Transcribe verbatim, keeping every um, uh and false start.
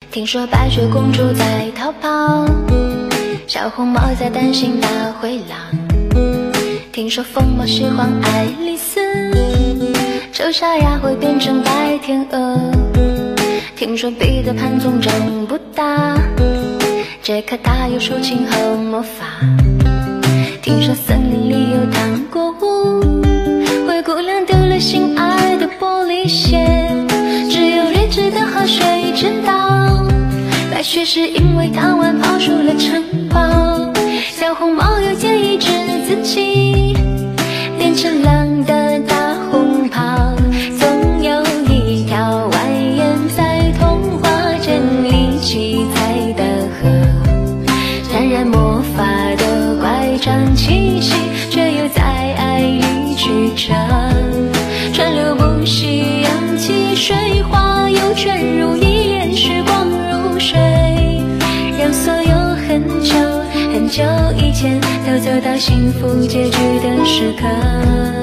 听说白雪公主在逃跑，小红帽在担心大灰狼。听说疯帽喜欢爱丽丝，丑小鸭会变成白天鹅。听说彼得潘总长不大，杰克他有竖琴和魔法。听说森林里有糖果屋，灰姑娘丢了心爱的玻璃鞋，只有睿智的河水知道，白雪是因为贪玩跑出了城堡。小红帽又建议治自己，变成狼的大红袍，总有一条蜿蜒在童话镇里七彩的河，沾染魔法的乖张气息，却又在爱里曲折，川流不息，扬起水花，又卷入一帘时光如水，让所有很久很久以前都走到幸福结局的时刻。